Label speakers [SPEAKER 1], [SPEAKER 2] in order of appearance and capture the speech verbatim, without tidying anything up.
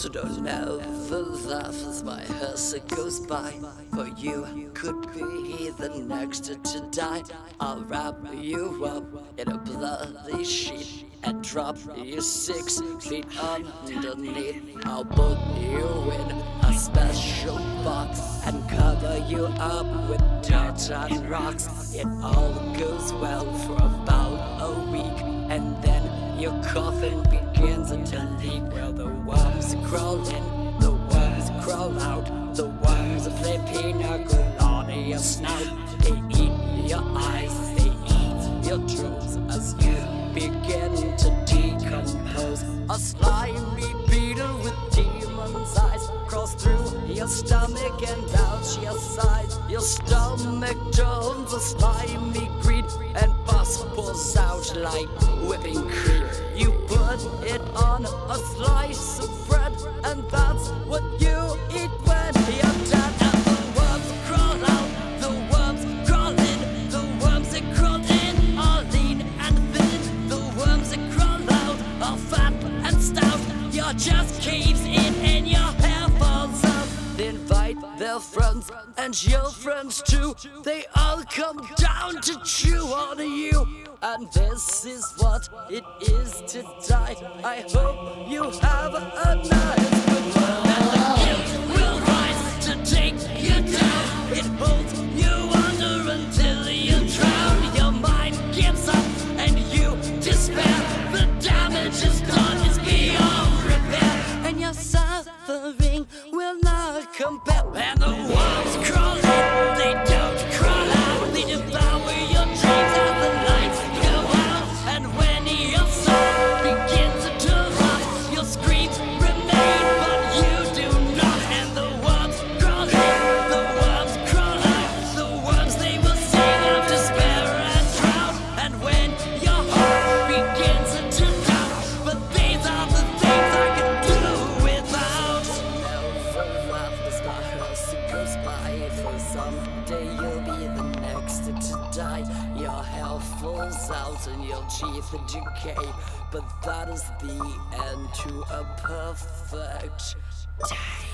[SPEAKER 1] So don't ever laugh as my hearse goes by, for you could be the next to die. I'll wrap you up in a bloody sheet and drop you six feet underneath. I'll put you in a special box and cover you up with dirt and rocks. It all goes well for about a week, and then your coffin begins to leak. Well, the worms crawl in, the worms crawl out, the worms play pinnacle on your snout. They eat your eyes, they eat your drools as you begin to decompose. A slimy beetle with demon's eyes crawls through your stomach and out your sides. Your stomach turns a slimy green and pus pours out like whipping cream. You put it on a slice of bread, and that's what you eat when you're dead. And the worms crawl out, the worms crawl in, the worms that crawl in are lean and thin. The worms that crawl out are fat and stout. Your chest caves in and your hair falls out. They invite their friends and your friends too. They all come down to chew on you. And this is what it is to die. I hope you have a nice good one. And the guilt will rise to take you down. It holds you under until you drown. Your mind gives up and you despair. The damage is done, it's beyond repair, and your suffering will not compare. And the worms crawl in, they don't crawl out. They devour your dreams as the lights go out. And when your soul begins to rot, your screams remain, but you do not. And the worms crawl in, the worms crawl out. The worms, they will sing of despair and drought. And when your heart begins to doubt, but these are the things I can do without. Never laugh as my hearse goes by, for someday you'll be the next to die. Your hair falls out and your teeth decay, but that is the end to a perfect day.